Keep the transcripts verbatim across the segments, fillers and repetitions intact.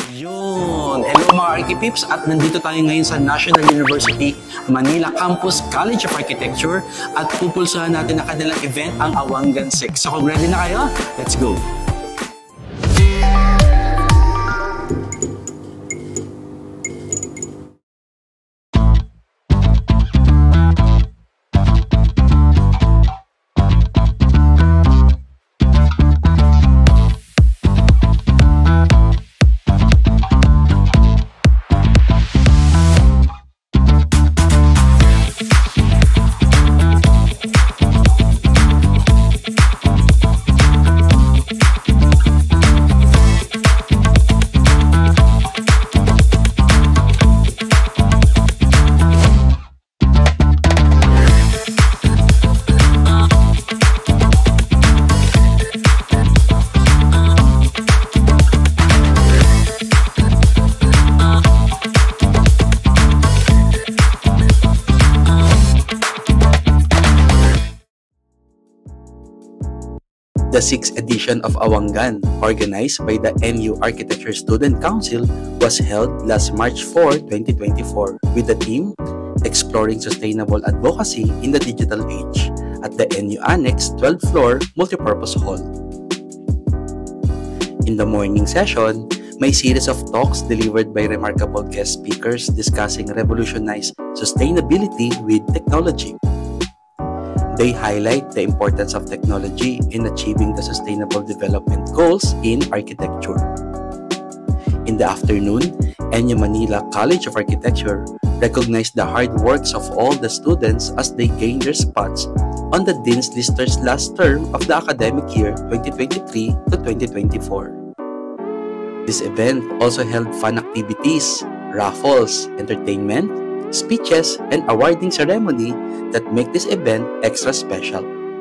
Yun! Hello mga Archipips at nandito tayo ngayon sa National University Manila Campus College of Architecture at pupulsahan natin na kanilang event ang Awangan six. So kung ready na kayo, let's go! The sixth edition of Awangan, organized by the N U Architecture Student Council, was held last March fourth, twenty twenty-four with the theme Exploring Sustainable Advocacy in the Digital Age at the N U Annex twelfth floor Multipurpose Hall. In the morning session, may series of talks delivered by remarkable guest speakers discussing revolutionize sustainability with technology. They highlight the importance of technology in achieving the Sustainable Development Goals in architecture. In the afternoon, N U Manila College of Architecture recognized the hard works of all the students as they gained their spots on the Dean's Listers last term of the academic year twenty twenty-three to twenty twenty-four. This event also held fun activities, raffles, entertainment, speeches, and awarding ceremony that make this event extra special.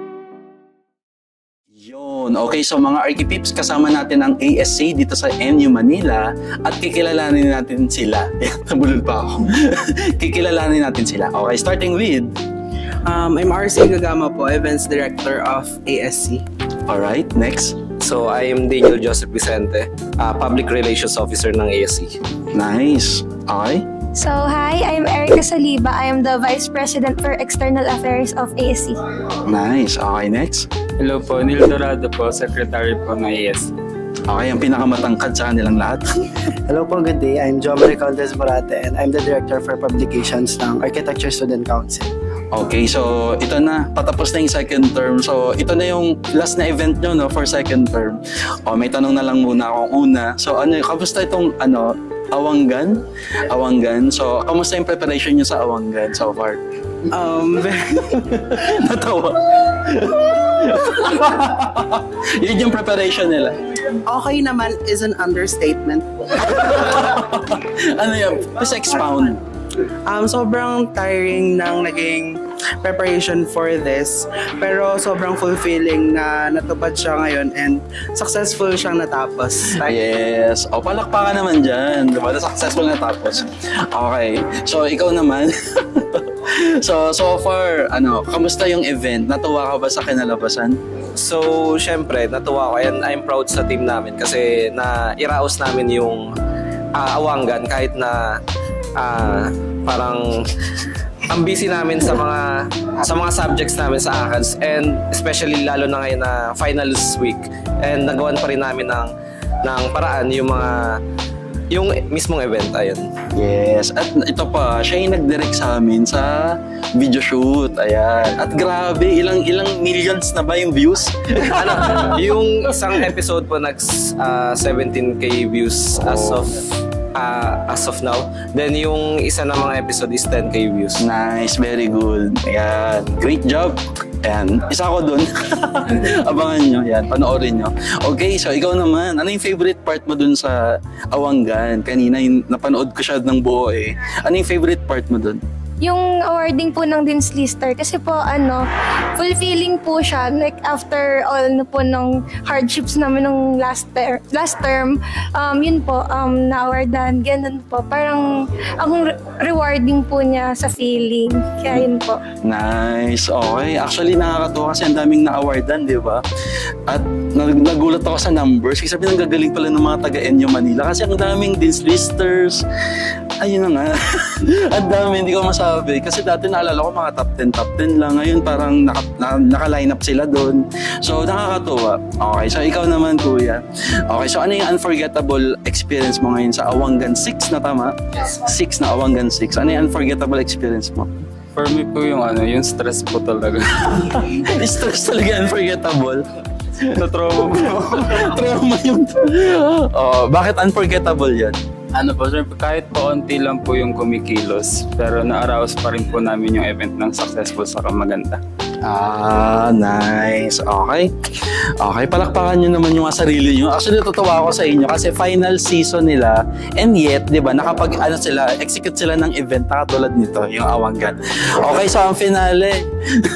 Yun. Okay, so mga Archipips, kasama natin ang A S C dito sa N U Manila at kikilalanin natin sila. Nabulol pa ako. Kikilalanin natin sila. Okay, starting with... Um, I'm R C Gagama po, Events Director of A S C. Alright, next. So, I am Daniel Joseph Vicente, uh, Public Relations Officer ng A S C. Nice. Okay. So, hi, I'm Erica Saliba. I am the Vice President for External Affairs of A S C. Nice. Okay, next. Hello po, Neil Dorado po, Secretary po ng A S C. Okay, ang pinakamatangkad sa kanilang lahat. Hello po, good day. I'm John Recaldes Morate and I'm the Director for Publications ng Architecture Student Council. Okay, so ito na, patapos na yung second term. So ito na yung last na event nyo, no, for second term. O, may tanong na lang muna akong una. So ano, kamusta itong ano, Awangan? Awangan. So, kamusta yung preparation nyo sa Awangan so far? Um, Natawa. Yun yung preparation nila. Okay naman is an understatement. Ano yan? Please expound. Um, sobrang tiring ng naging preparation for this, pero sobrang fulfilling na natupad siya ngayon and successful siyang natapos. Yes. O, palakpakan naman dyan. Diba? Successful natapos. Okay. So, ikaw naman. so, so far, ano, kamusta yung event? Natuwa ka ba sa kinalabasan? So, syempre, natuwa ko and I'm proud sa team namin kasi na iraos namin yung uh, Awangan kahit na uh, parang ang busy namin sa mga sa mga subjects namin sa A C A D S and especially lalo na ngayon na finals week and nagawan pa rin namin ng ng paraan yung mga yung mismong event ayun. Yes, at ito pa, siya yung nag-direct sa amin sa video shoot. Ayan. At grabe, ilang ilang millions na ba yung views? Ano, yung isang episode po nag uh, seventeen K views as of Uh, as of now. Then yung isa na mga episode is ten K views. Nice, very good. Ayan, great job. Ayan, isa ko dun. Abangan nyo, yan, panoorin nyo. Okay, so ikaw naman, ano yung favorite part mo dun sa Awangan? Kanina yung napanood ko siya ng buo eh. Ano yung favorite part mo dun? yung awarding po ng Dean's Lister kasi po ano, fulfilling po siya. Like after all na po ng hardships namin ng last ter last term, um, yun po, um, na-awardan, ganun po. Parang ang re rewarding po niya sa feeling. Kaya yun po. Nice. Okay. Actually, nakakatuwa kasi ang daming na-awardan, di ba? At nag nagulat ako sa numbers. Kasi sabi, nanggagaling pala ng mga taga-N U Manila. Kasi ang daming Dean's Listers. Ayun na nga. Ang dami, hindi ko masabi. Kasi dati naalala ko mga top ten, top ten lang. Ngayon parang naka, na, naka-line up sila doon. So, nakakatuwa. Okay, so ikaw naman, kuya. Okay, so ano yung unforgettable experience mo ngayon sa Awangan six na tama? six na Awangan six. Ano yung unforgettable experience mo? For me po yung ano, yung stress po talaga. Stress talaga, unforgettable. Na-trauma po. Trauma yung... Oh, bakit unforgettable yan? Ano po, sir, kahit po onti lang po yung kumikilos, pero na-arouse pa rin po namin yung event ng successful sa maganda. Ah, nice. Okay. Okay, palakpakan nyo naman yung sarili nyo. Actually, natutuwa ako sa inyo kasi final season nila and yet, di ba, nakapag, ano sila, execute sila ng event na katulad nito, yung Awangan. Okay, so ang finale.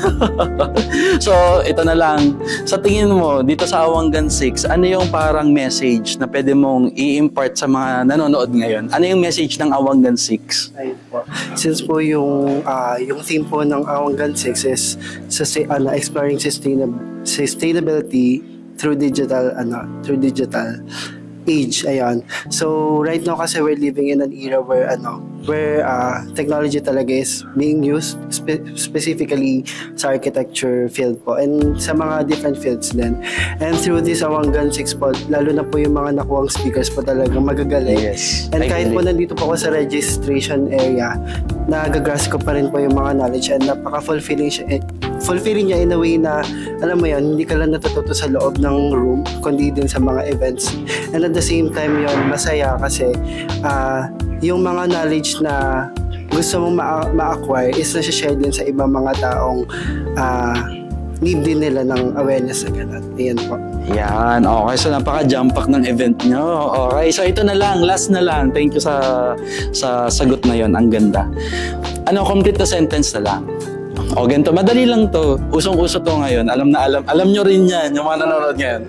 So, ito na lang. Sa tingin mo, dito sa Awangan six, ano yung parang message na pwede mong i-impart sa mga nanonood ngayon? Ano yung message ng Awangan six? Ayun po. Since po yung, uh, yung theme po ng Awangan six is sustain, ano, exploring sustainab sustainability through digital ano through digital age. Ayan. So right now kasi we're living in an era where ano where uh, technology talaga is being used spe specifically sa architecture field po and sa mga different fields din. And through this Awangan six po, lalo na po yung mga nakuwang speakers po talagang magagaling. Yes. And kahit po nandito po ako sa registration area, nagagrasp ko pa rin po yung mga knowledge and napaka-fulfilling siya, eh, fulfilling niya in a way na, alam mo yun, hindi ka lang natututo sa loob ng room, kundi din sa mga events. And at the same time yun, masaya kasi uh, yung mga knowledge na gusto mong ma-acquire is nasi-share din sa ibang mga taong uh, need din nila ng awareness sa ganun. Ayan po. Yan, okay. So, napaka-jump pack ng event nyo. Okay, so ito na lang, last na lang. Thank you sa sa sagot na yon. Ang ganda. Ano, complete the sentence na lang. O, ganito. Madali lang to. Usong-uso to ngayon. Alam na alam. Alam nyo rin yan, yung mga nanonood ngayon.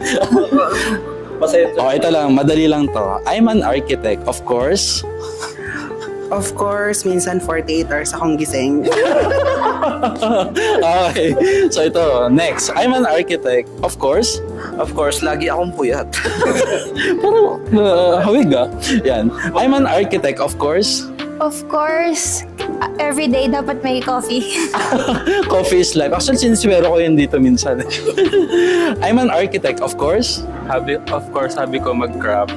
O, ito lang. Madali lang to. I'm an architect, of course. Of course, minsan forty-eight hours akong gising. Okay. So ito, next. I'm an architect. Of course. Of course, lagi akong puyat. Parang uh, hawig ah. Yan. I'm an architect, of course. Of course, uh, every day dapat may coffee. Coffee is life. Actually, siniswero ko yun dito minsan. I'm an architect, of course. Habi, of course, sabi ko mag-crop.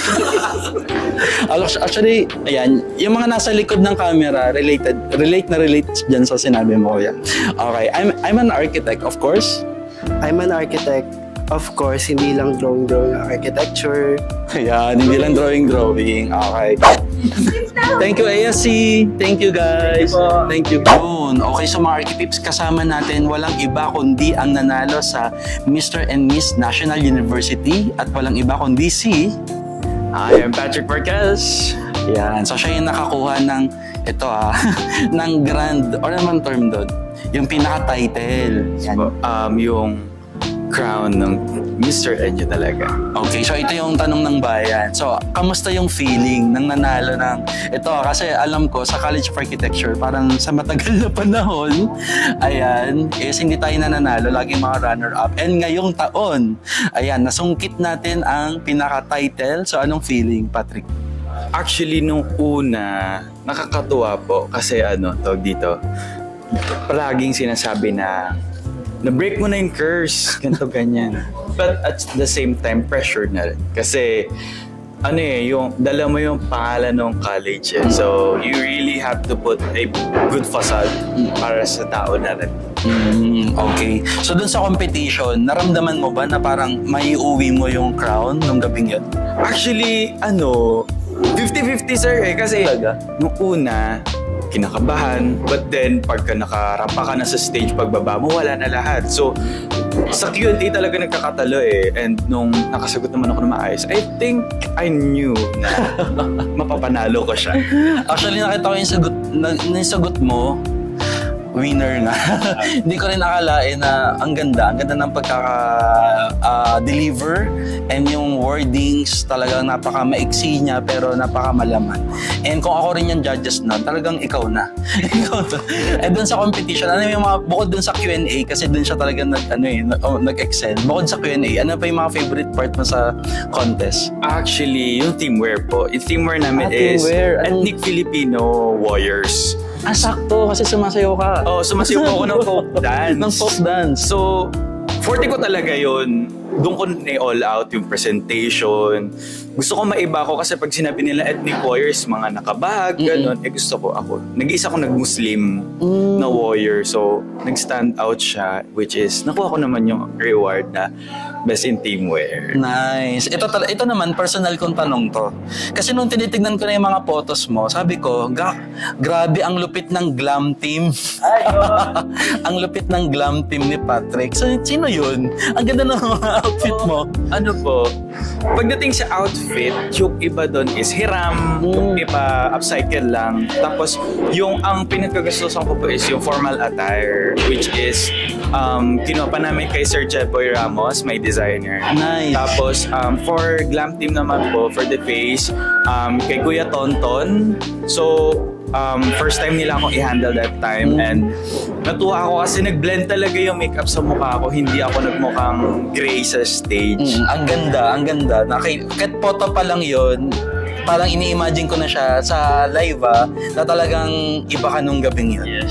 Actually, ayan, yung mga nasa likod ng camera, related, relate na relate dyan sa sinabi mo yan. Okay, I'm, I'm an architect, of course. I'm an architect, of course, hindi lang drawing-drawing architecture. Ayan, hindi lang drawing-drawing. Okay. Thank you, A S C. Thank you, guys. Thank you. Yun. Okay, so mga Architips, kasama natin walang iba kundi ang nanalo sa Mister and Miss National University at walang iba kundi si... I am Patrick Marquez. Yan. So siya yung nakakuha ng ito ah, ng grand, or naman term doon, yung pinaka-title. Yan. Um, yung crown ng Mister N U talaga. Okay, so ito yung tanong ng bayan. So, kamusta yung feeling ng nanalo ng ito? Kasi alam ko, sa College of Architecture, parang sa matagal na panahon, ayan, is hindi tayo nananalo, laging mga runner-up. And ngayong taon, ayan, nasungkit natin ang pinaka-title. So, anong feeling, Patrick? Actually, nung una, nakakatuwa po kasi ano, tawag dito, palaging sinasabi na na-break mo na yung curse, ganito, ganyan. But at the same time, pressure na rin. Kasi, ano eh, yung, dala mo yung pangalan ng college eh. So, you really have to put a good facade para sa tao na rin. Mm, okay. So, dun sa competition, naramdaman mo ba na parang may uwi mo yung crown nung gabing yun? Actually, ano, fifty fifty sir eh. Kasi, nung una, kinakabahan, but then pagka nakarampa ka na sa stage, pagbaba mo, wala na lahat. So, sa Q and A talaga nagkakatalo eh. And nung nakasagot naman ako na maayos, I think I knew na mapapanalo ko siya. Actually, nakita ko yung sagot na, nasagot mo, winner nga. Hindi ko rin akalain na ang ganda, ang ganda ng pagkaka-deliver uh, and yung wordings talagang napaka-maiksi niya pero napaka-malaman. And kung ako rin yung judges na, talagang ikaw na. Ikaw to. And dun sa competition, ano yung mga, bukod dun sa Q and A, kasi dun siya talaga nag, ano eh, oh, nag-excel. Bukod sa Q and A, ano pa yung mga favorite part mo sa contest? Actually, yung teamwear po. Yung teamwear namin Ah, is teamwear. Anong- ethnic Filipino warriors. Ah, sakto, kasi sumasayaw ka. Oh, sumasayaw po ako ng folk dance. Ng folk dance. So, forte ko talaga yun. Doon ko na-all out yung presentation. Gusto ko maiba ko kasi pag sinabi nila ethnic warriors, mga nakabag, gano'n. Eh gusto ko ako. Nag-isa ko nag-Muslim Mm. na warrior. So, nag-stand out siya, which is, nakuha ko naman yung reward na best in teamwear. Nice. Ito, tal- ito naman, personal kong tanong to. Kasi nung tinitignan ko na yung mga photos mo, sabi ko, ga- grabe ang lupit ng glam team. Ang lupit ng glam team ni Patrick. So, sino yun? Ang ganda ng mga outfit mo. Ano po, pagdating sa outfit, yung iba doon is hiram, yung iba upcycle lang. Tapos, yung ang pinagkagastusan ko po is yung formal attire, which is, um, kinuha pa namin kay Sir Jeboy Ramos, my designer. Nice. Tapos, um, for glam team naman po, for the face, um, kay Kuya Tonton. So, um, first time nila akong i-handle that time Mm. and natuwa ako kasi nag-blend talaga yung makeup sa mukha ko. Hindi ako nagmukhang gray sa stage. Mm, ang ganda, ang ganda. Naki, kahit photo pa lang yun, parang ini-imagine ko na siya sa live ah, na talagang iba ka nung gabing yun. Yes.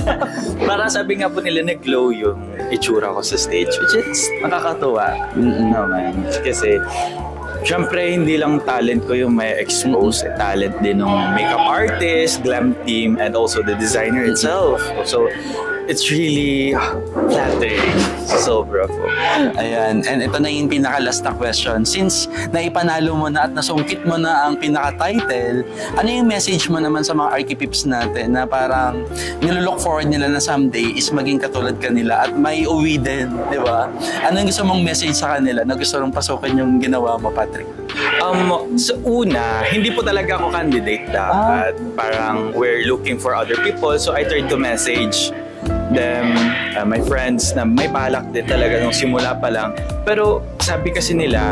Parang sabi nga po nila nag-glow yung itsura ko sa stage, which is nakakatuwa naman. Kasi siyempre, hindi lang talent ko yung may expose. Eh, talent din ng makeup artist, glam team, and also the designer itself. So, it's really flattering. Sobra po. Ayan, and ito na yung pinaka-last na question. Since naipanalo mo na at nasungkit mo na ang pinaka-title, ano yung message mo naman sa mga archipips natin na parang nilook forward nila na someday is maging katulad kanila at may uwi din, di ba? Ano yung gusto mong message sa kanila na gusto mong pasukin yung ginawa mo, Patrick? Um, sa una, hindi po talaga ako candidate dapat. Parang we're looking for other people. So I tried to message them, uh, my friends, na may balak din talaga nung simula pa lang. Pero sabi kasi nila,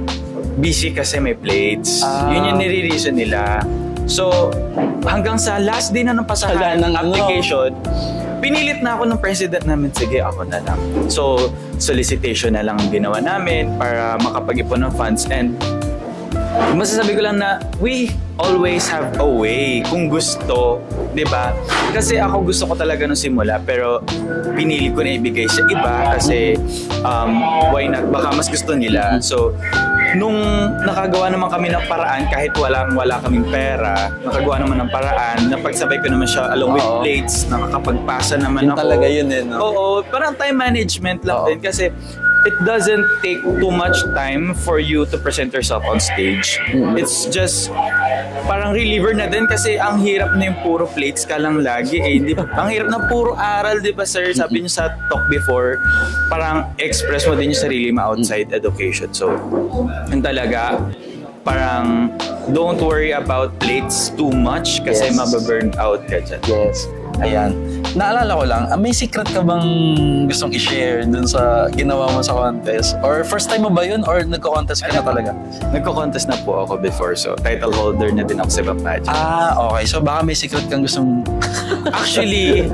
busy kasi may plates. Ah. Yun yung nire-reason nila. So, hanggang sa last day na ng pasahan ng application, pinilit na ako ng president namin, sige, ako na lang. So, solicitation na lang ang ginawa namin para makapag-ipon ng funds. And masasabi ko lang na we always have a way kung gusto, di ba? Kasi ako gusto ko talaga nung simula, pero pinili ko na ibigay sa iba kasi um, why not? Baka mas gusto nila. So, nung nakagawa naman kami ng paraan, kahit walang wala kaming pera, nakagawa naman ng paraan, napagsabay ko naman siya along with Oo. plates, nakakapagpasa naman Yun ako. talaga yun eh, no? Oo, parang time management lang Oo. din kasi it doesn't take too much time for you to present yourself on stage. It's just parang reliever na din kasi ang hirap na yung puro plates ka lang lagi eh. Di ba? Ang hirap na puro aral, di ba sir? Sabi niyo sa talk before, parang express mo din yung sarili mo outside education. So, yun talaga, parang don't worry about plates too much kasi Yes. mababurn out ka dyan. Yes. Ayan. Naalala ko lang, ah, may secret ka bang gustong i-share dun sa ginawa mo sa contest? Or first time mo ba yun? Or nagko-contest ka na talaga? Nagko-contest na po ako before, so title holder na din ako sa ibang pageant. Ah, okay. So baka may secret kang gustong... Actually,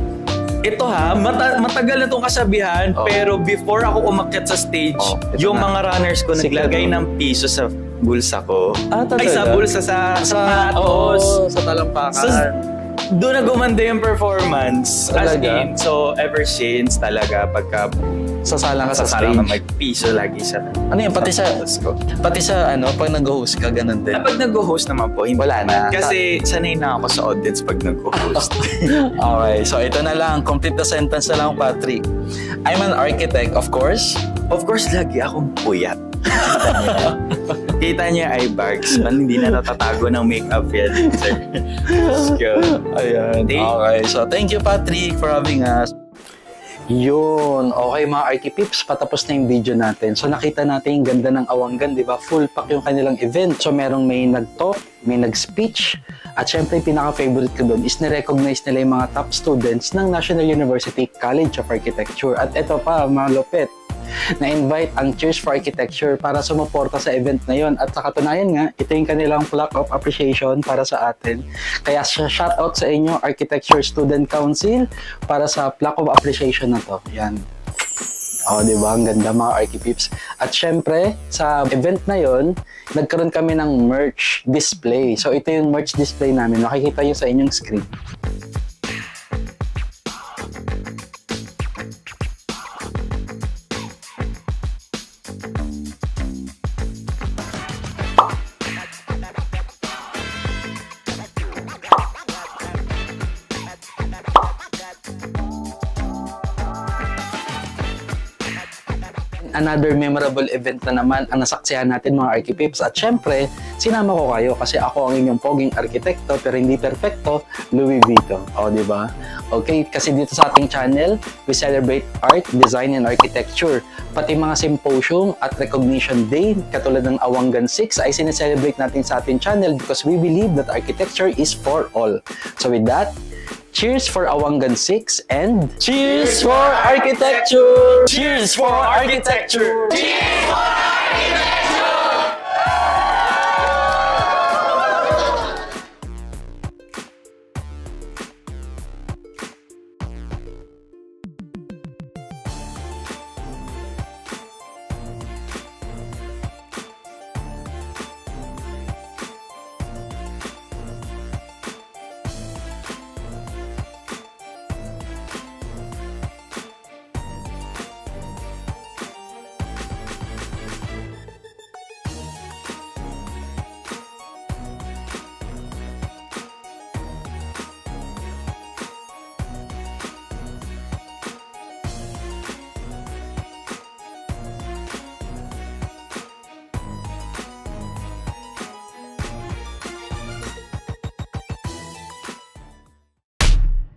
ito ha, mata- matagal na itong kasabihan, Oh. pero before ako umakyat sa stage, Oh, ito yung na. mga runners ko Secret naglagay mo. ng piso sa bulsa ko. Ah, talaga? Ay, sa bulsa, sa sapatos. Oo, sa talampakan. So, doon na gumanda yung performance. As Talaga? in, so ever since talaga, pagka Sasalang ka sa sasalang ka stage. mag-piso lagi sa Ano yun, pati sa, sapatos ko. pati sa ano, pag nag-host ka, ganun din. Kapag nag-host naman po, hindi Wala na. Kasi sanay na ako sa audience pag nag-host. Okay, so ito na lang. Complete the sentence na lang, Patrick. I'm an architect, of course. Of course, lagi akong puyat. Kita niya ay bags. Man, hindi na natatago ng makeup yan, sir. Go. Ayan. Thank- Okay, so thank you, Patrick, for having us. Yun. Okay, mga Archipips, patapos na yung video natin. So, nakita natin yung ganda ng Awanggan, di ba? Full pack yung kanilang event. So, merong may nag-talk, may nag-speech, At syempre, pinaka-favorite ko doon is na-recognize nila yung mga top students ng National University College of Architecture. At ito pa, mga lupit, na-invite ang Cheers for Architecture para sumuporta sa event na yon. At sa katunayan nga, ito yung kanilang plaque of appreciation para sa atin. Kaya shoutout sa inyo, Architecture Student Council, para sa plaque of appreciation na to. Yan. O, oh, di ba? Ang ganda mga Archipips. At syempre, sa event na yon, nagkaroon kami ng merch display. So, ito yung merch display namin. Makikita nyo sa inyong screen. Another memorable event na naman ang nasaksihan natin mga Archipips. At syempre, sinama ko kayo kasi ako ang inyong poging arkitekto pero hindi perfecto, Louie Vito. O, di ba? Okay, kasi dito sa ating channel, we celebrate art, design, and architecture. Pati mga symposium at recognition day, katulad ng Awangan six, ay sineselebrate natin sa ating channel because we believe that architecture is for all. So with that, cheers for Awangan six and cheers for architecture! Cheers for architecture! Cheers for